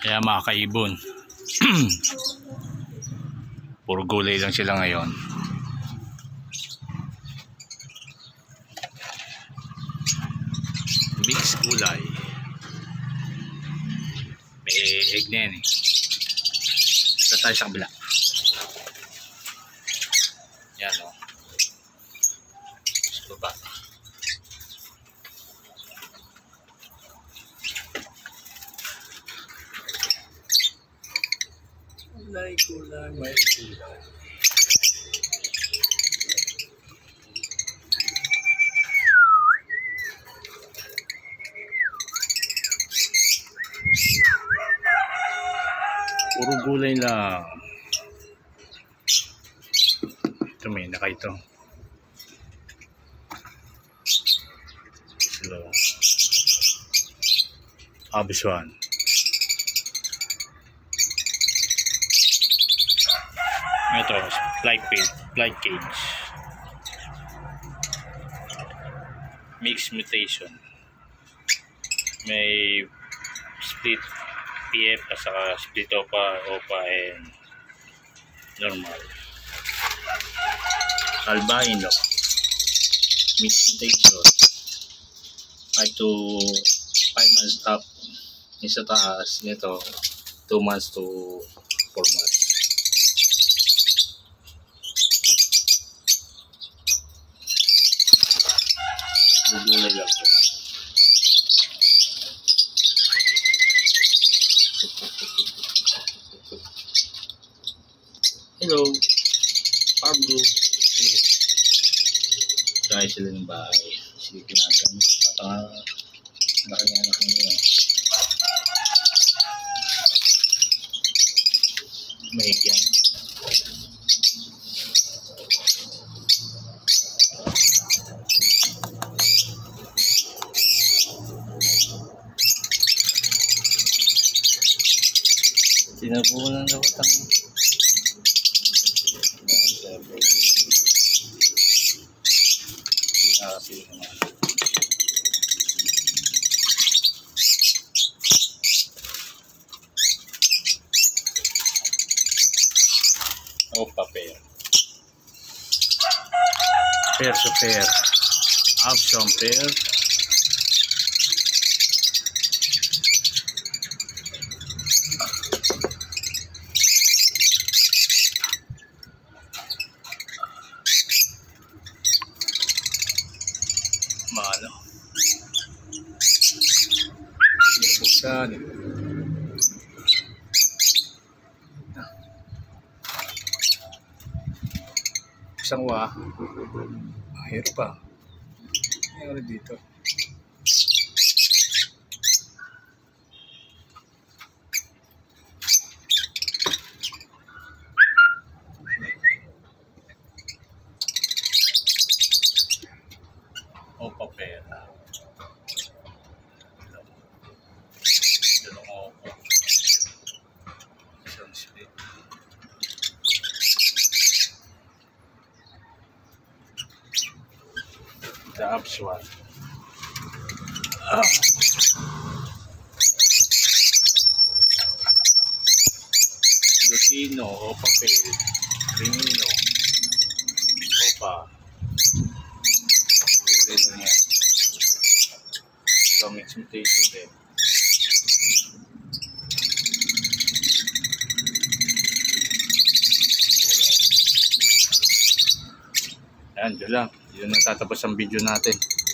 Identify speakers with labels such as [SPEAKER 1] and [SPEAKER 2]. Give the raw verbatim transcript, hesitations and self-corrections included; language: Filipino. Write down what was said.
[SPEAKER 1] Kaya mga kaibon, puro gulay lang sila ngayon. Mix gulay. May egg na yan eh. Ito tayo sa kabila. Yan o. Sa baba. Gulay, gulay, may gulay. Puro gulay lang. Ito may naka ito. Slow. Abiswan. Ito, flight cage, flight cage. Mix mutation. May split P F at saka split opa, opa and normal. Albino. Mix mutation. five to five months up. Yung sa taas nito two months to four months. Gulay lang po. Hello, Pablo. Kaya sila ng bahay. Sige natin. Baka anak-anak niya. May yan. Sinabunan na ko tayo. Kasi naman. O papel. Pair to pair. Option pair. Malo. Buksan. Isang wa. Mahirap pa. Ano dito? O papel. Ito lang ako. Isang split. The upswell. Ah. Lutino o papel. Rimino. Opa. So mix mutation din. Ayan, dyan lang. Yun ang tatapos ang video natin.